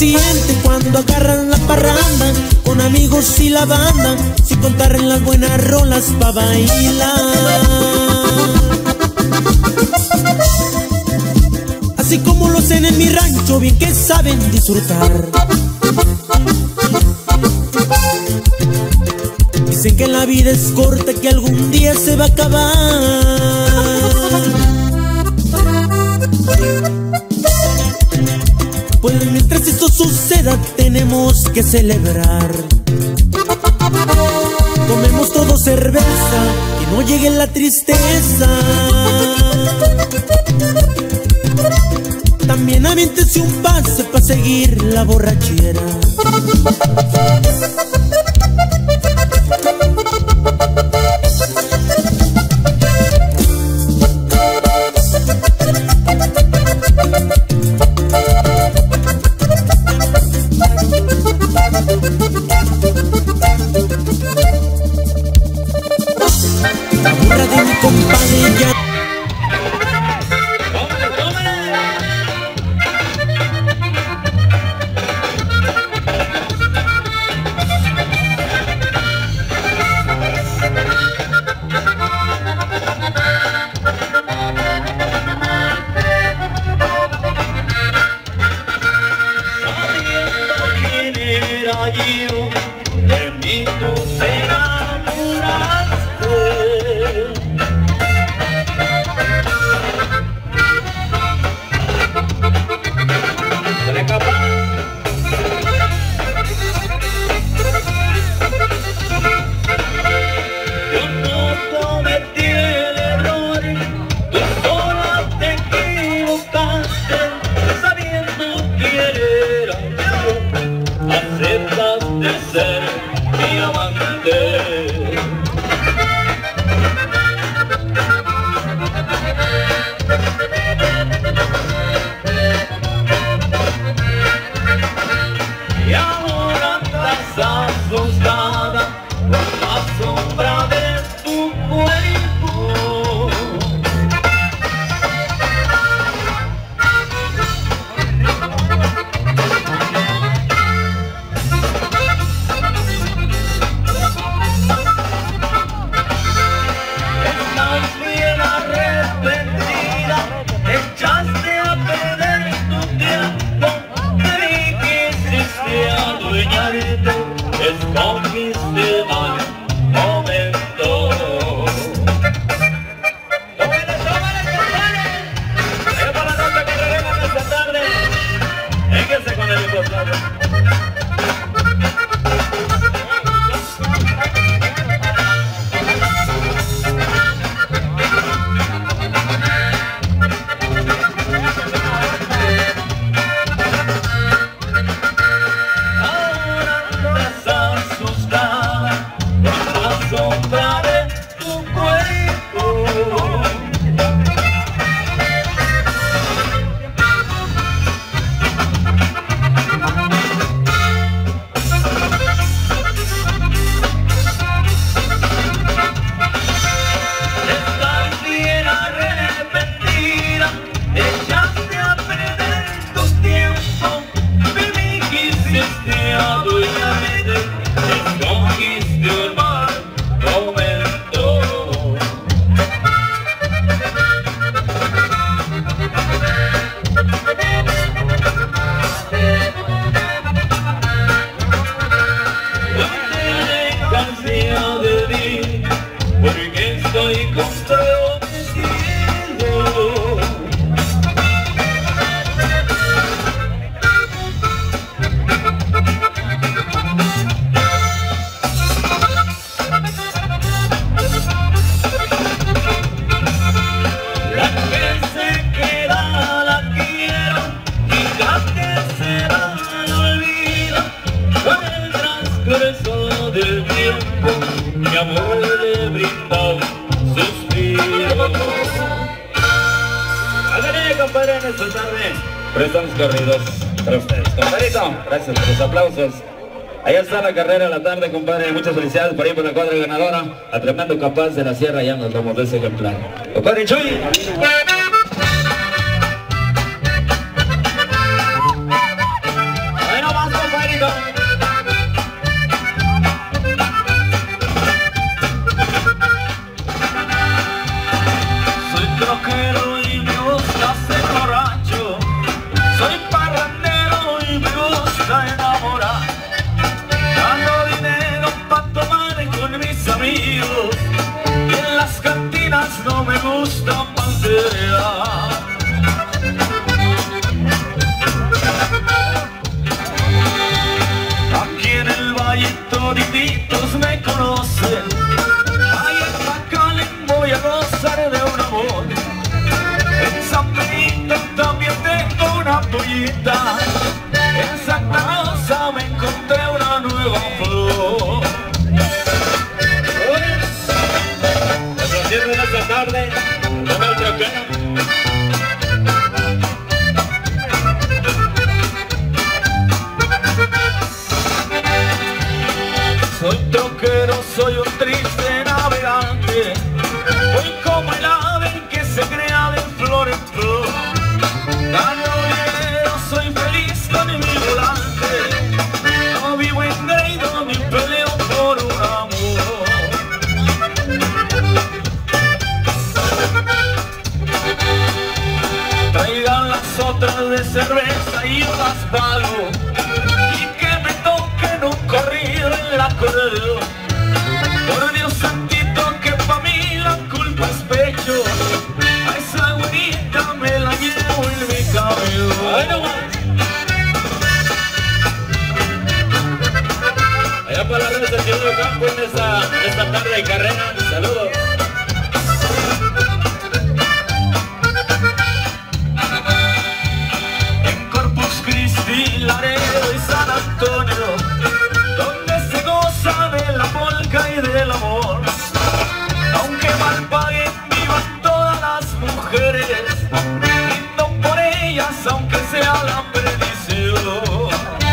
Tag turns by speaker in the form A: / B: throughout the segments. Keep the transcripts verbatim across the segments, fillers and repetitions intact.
A: siente cuando agarran la parranda con amigos y la banda, sin contar en las buenas rolas pa' bailar. Así como lo hacen en mi rancho, bien que saben disfrutar. Dicen que la vida es corta, que algún día se va a acabar. Pues mientras esto suceda tenemos que celebrar. Tomemos todo cerveza, que no llegue la tristeza. También aviéntese un pase pa' seguir la borrachera. La burra de mi compadre ya.
B: De mí tú te enamoraste. ¿Seré capaz? Yo no cometí el error, tú sola te equivocaste, sabiendo quién era yo. Aceptas de ser mi amante. Y ahora estás asustada por la sombra de tu cuerpo. Echaste a perder tu tiempo, te quisiste adueñarte, escogiste mal momento. ¡Tómale, tómale, compadre! Allá para la nota que regalan esta tarde. Véngase con el impostor. Sombra de tu cuerpo. Estás bien arrepentida, echaste a perder tu tiempo, me quisiste adueñarte, escogiste el mal momento. No te descansía de mí, porque estoy comprometido. La que se queda la quiero, y la que se va la olvido. Con el transcurso del tiempo, mi amor le brinda un suspiro. Ándale, compadre, en esta tarde prestamos corridos para ustedes. Compadrito, gracias por los aplausos. Allá está la carrera de la tarde, compadre. Muchas felicidades por ahí por la cuadra ganadora. A tremendo capaz de la sierra, ya nos vamos de ese ejemplar. Compadre Chuy. a enamorar. Gano dinero pa' tomar con mis amigos y en las cantinas no me gusta panderear. Aquí en el valle todititos me conocen. Ahí en Pacalén voy a gozar de un amor. En San Benito también tengo una pollita. En Santa Rosa me encontré una nueva flor. Transmitiendo en esta tarde con el troquero. Soy troquero, soy un triste navegante. Voy como el ave que se crea de flor en flor. Gano dinero, soy feliz con mi volante. No vivo engreído ni peleo por un amor. Traigan las otras de cerveza y yo las pago. Y que me toquen un corrido en la acordeón. Por Dios santito que pa' mí la culpa es pecho. A esa güerita me la llevo en mi cabello. ¡Ay, no más! Allá para la red del Querido Campo en esta, esta tarde de carrera. Saludos. En Corpus Christi, Laredo y San Antonio, donde se goza de la polca y del amor. Aunque mal paguen, vivan todas las mujeres, brindo por ellas aunque sea la perdición.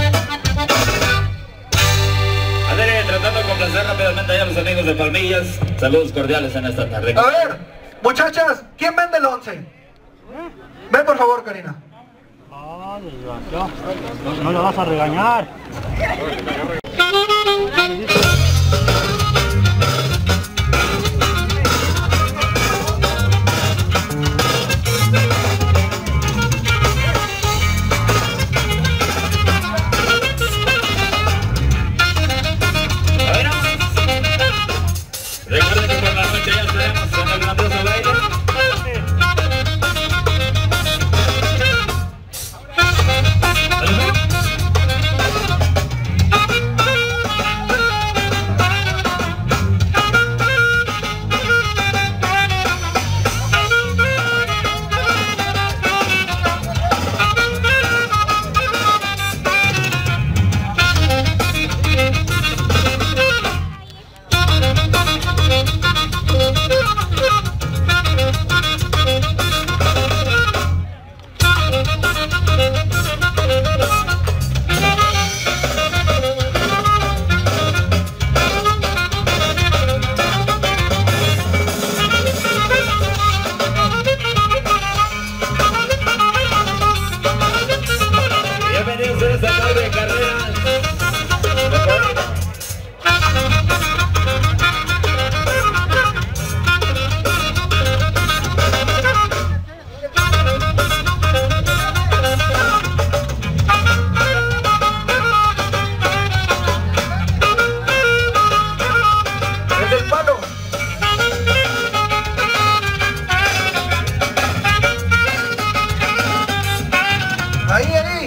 B: Adere, tratando de complacer rápidamente allá a los amigos de Palmillas. Saludos cordiales en esta tarde.
C: A ver, muchachas, ¿quién vende el once? Ven por favor, Karina.
D: Ah, desgraciado. No, no lo vas a regañar.
B: Recuerden que por la noche ya estaremos en el grandioso baile. Bienvenidos a esta tarde de carreras.
C: Es el palo. Ahí, ahí.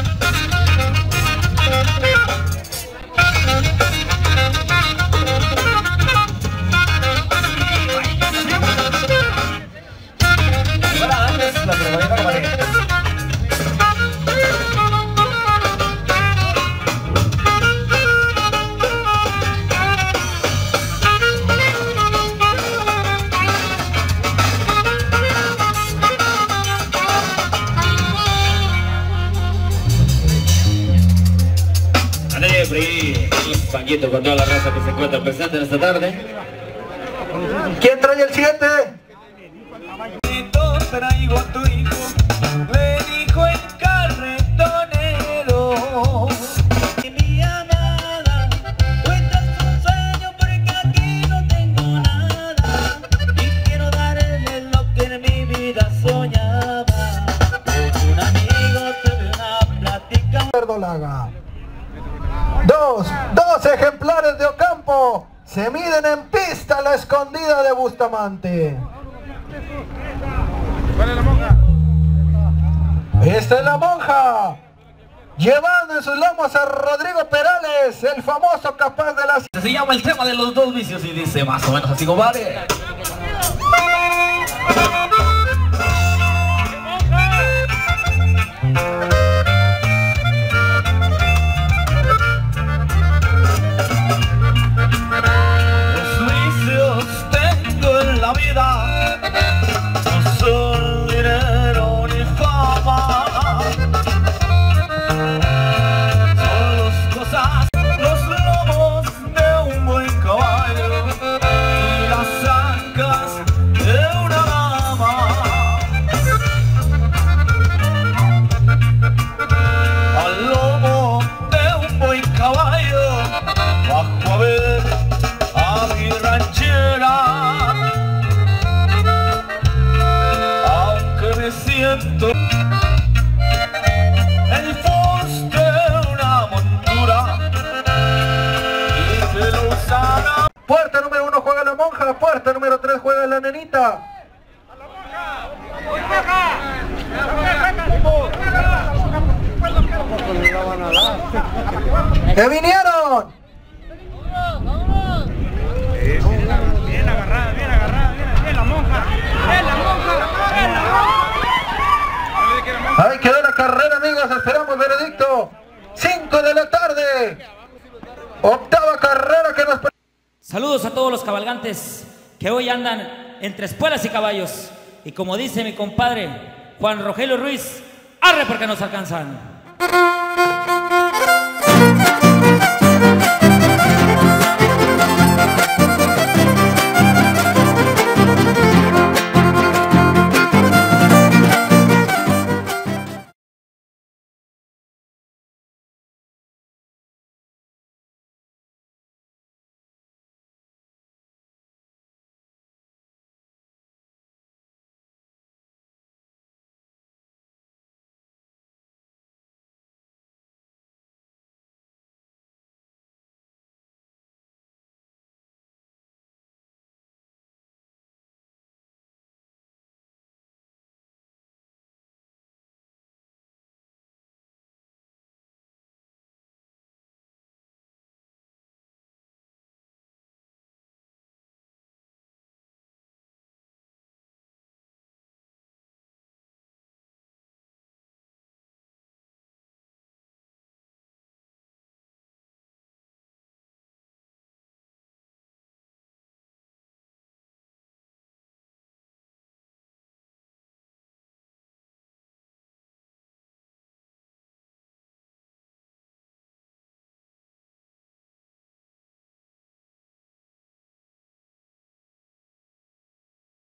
B: Ahora antes la probadita camarera. André Free, un panquito con toda la raza que se encuentra presente en esta tarde.
C: ¿Quién trae el siete?
B: Traigo a tu hijo, le dijo el carretonero. Mi amada, cuentas un sueño porque aquí no tengo nada. Y quiero darle lo que en mi vida soñaba. Con un amigo tuve una plática.
C: Verdolaga. Dos, dos ejemplares de Ocampo se miden en pista la escondida de Bustamante.
E: ¿Cuál es la monja?
C: Esta es la monja, llevando en sus lomos a Rodrigo Perales, el famoso capaz de las...
F: Se llama el tema de los dos vicios y dice más o menos así, compadre. Los vicios tengo en la vida no son dinero ni fama, son las cosas, los lomos de un buen caballo y las ancas de una dama. Al lomo de un buen caballo bajo a ver a mi ranchera, aunque me siento el force de una montura y se lo usará.
C: Puerta número uno juega la monja, puerta número tres juega la nenita. ¡Que vinieron!
E: Bien agarrada, bien agarrada, bien, bien la monja. ¡Es la monja! ¡Es la monja!
C: Ahí quedó la carrera, amigos, esperamos veredicto. cinco de la tarde. Octava carrera que nos...
G: Saludos a todos los cabalgantes que hoy andan entre espuelas y caballos. Y como dice mi compadre Juan Rogelio Ruiz, arre porque nos alcanzan.